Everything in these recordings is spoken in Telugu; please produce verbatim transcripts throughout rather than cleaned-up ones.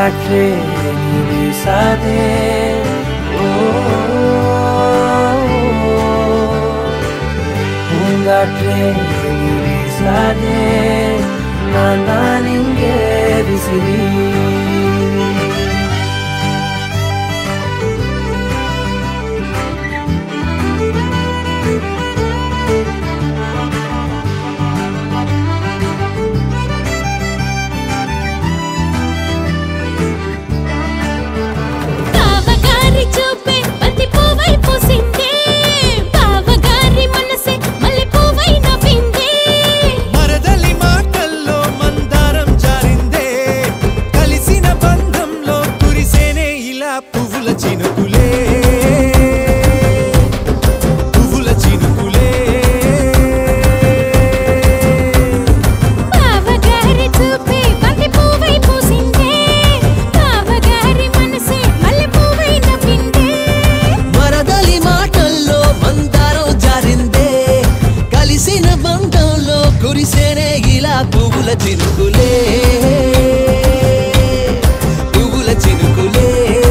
पूंगाट्रे निरिसादे पूंगाट्रे निरिसादे नाना निंगे बिसिरी కురిసేనే ఇలా పువ్వుల చినుకులే పువ్వుల చినుకులే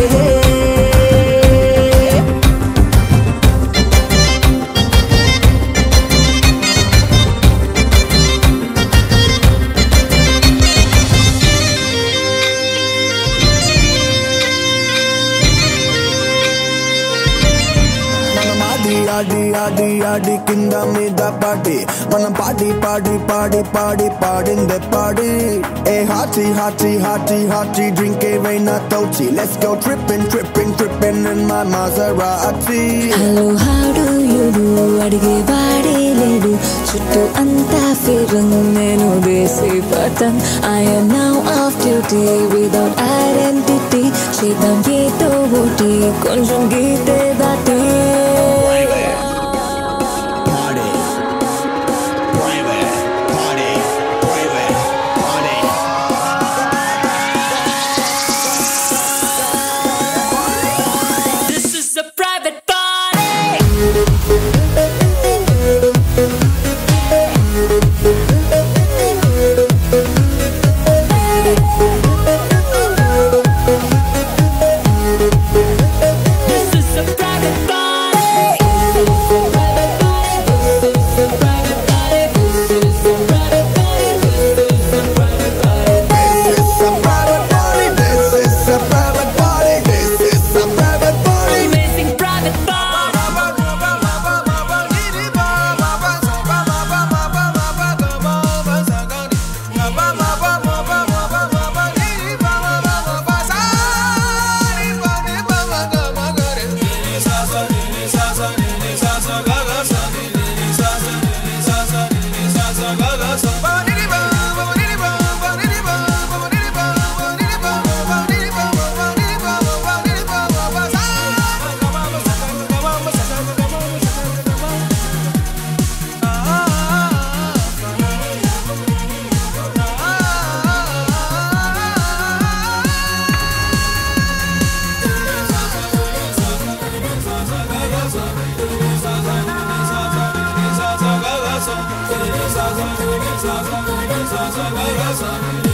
ఆడి ఆడి ఆడి కింద మీద పాడి మనం పాడి పాడి పాడి పాడి పాడిందే పాడి ఏ హాటీ హాటీ హాటీ హాటీ డ్రింక్ ఏవైనా తోచి let's go tripping tripping tripping in my Maserati hello how do you do అడిగే వాడే లేడు చుట్టూ అంతా ఫిరంగ్ నేను దేశీ పతం I am now off duty without identity చేద్దాం ఏదో ఒకటి కొంచెం గీతే దాటి Salsa, salsa, salsa, salsa, salsa, salsa, salsa, salsa,